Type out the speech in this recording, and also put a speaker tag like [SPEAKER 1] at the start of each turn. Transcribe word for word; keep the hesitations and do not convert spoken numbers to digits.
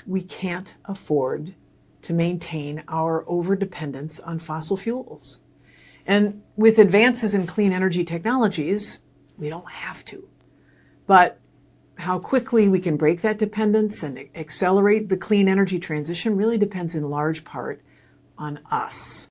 [SPEAKER 1] we can't afford to maintain our overdependence on fossil fuels. And with advances in clean energy technologies, we don't have to. But how quickly we can break that dependence and accelerate the clean energy transition really depends in large part on us.